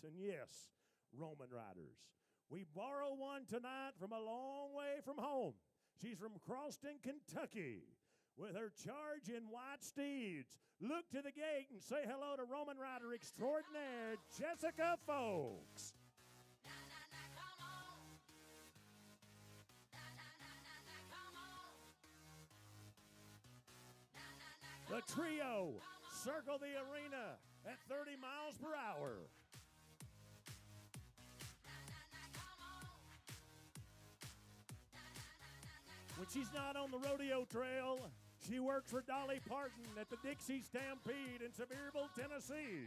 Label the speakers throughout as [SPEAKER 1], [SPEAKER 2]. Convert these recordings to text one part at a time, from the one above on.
[SPEAKER 1] and yes, Roman riders. We borrow one tonight from a long way from home. She's from Croston, Kentucky, with her charge in white steeds. Look to the gate and say hello to Roman rider extraordinaire, Jessica Folks. The trio circle the arena at 30 miles per hour. When she's not on the rodeo trail, she works for Dolly Parton at the Dixie Stampede in Sevierville, Tennessee.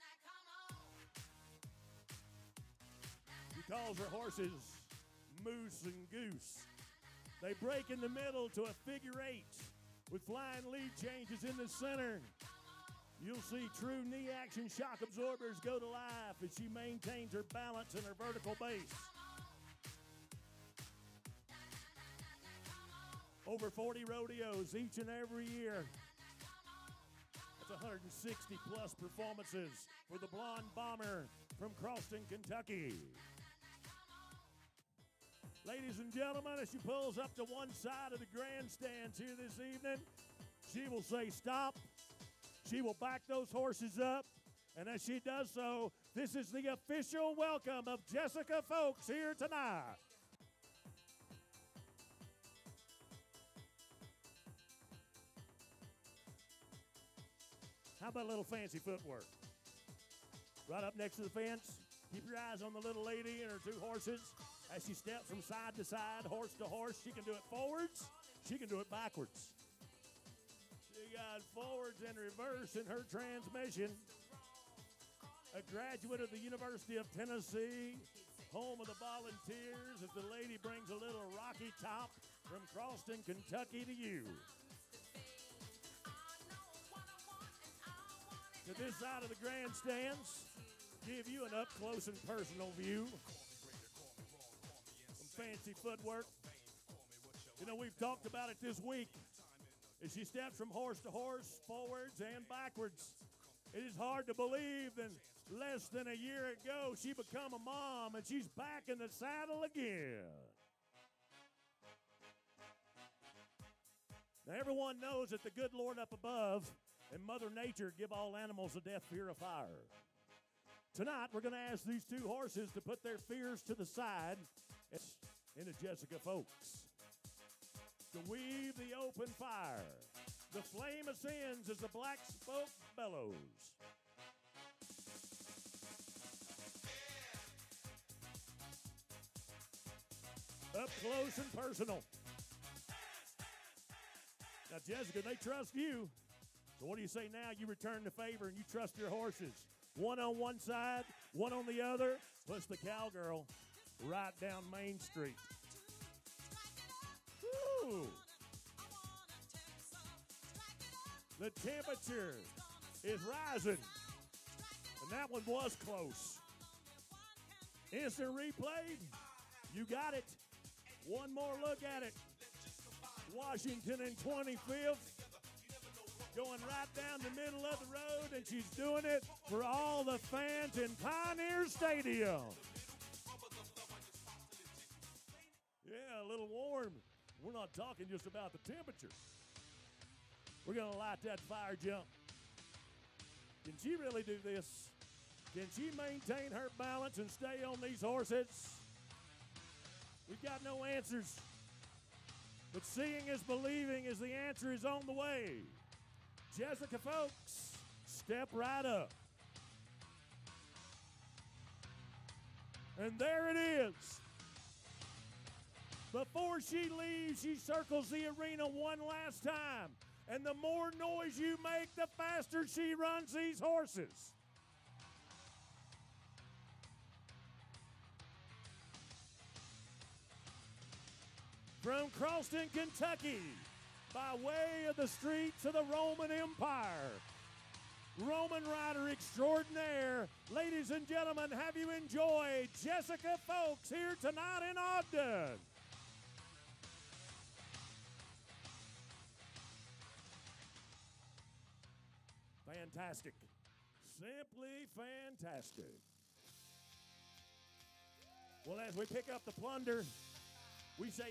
[SPEAKER 1] She calls her horses Moose and Goose. They break in the middle to a figure eight with flying lead changes in the center. You'll see true knee action shock absorbers go to life as she maintains her balance and her vertical base. Over 40 rodeos each and every year. That's 160 plus performances for the Blonde Bomber from Croston, Kentucky. Ladies and gentlemen, as she pulls up to one side of the grandstands here this evening, she will say stop. She will back those horses up. And as she does so, this is the official welcome of Jessica Folks here tonight. How about a little fancy footwork? Right up next to the fence, keep your eyes on the little lady and her two horses. As she steps from side to side, horse to horse, she can do it forwards, she can do it backwards. She got forwards and reverse in her transmission. A graduate of the University of Tennessee, home of the Volunteers, as the lady brings a little Rocky Top from Croston, Kentucky to you. To this side of the grandstands, give you an up-close and personal view. Some fancy footwork. You know, we've talked about it this week. As she steps from horse to horse, forwards and backwards. It is hard to believe that less than a year ago she became a mom and she's back in the saddle again. Now everyone knows that the good Lord up above and Mother Nature give all animals a death fear of fire. Tonight we're going to ask these two horses to put their fears to the side into Jessica Folks. To weave the open fire. The flame ascends as the black smoke bellows. Up close and personal. Now, Jessica, they trust you. So what do you say now? You return the favor and you trust your horses. One on one side, one on the other, plus the cowgirl right down Main Street. Woo! The temperature is rising, and that one was close. Instant replay, you got it. One more look at it. Washington in 25th, going right down the middle of the road, and she's doing it for all the fans in Pioneer Stadium. Yeah, a little warm. We're not talking just about the temperature. We're going to light that fire jump. Can she really do this? Can she maintain her balance and stay on these horses? We've got no answers. But seeing is believing as the answer is on the way. Jessica Folks, step right up. And there it is. Before she leaves, she circles the arena one last time. And the more noise you make, the faster she runs these horses. From Croston, Kentucky, by way of the streets of the Roman Empire, Roman rider extraordinaire, ladies and gentlemen, have you enjoyed Jessica Folks here tonight in Ogden? Fantastic. Simply fantastic. Well, as we pick up the plunder, we say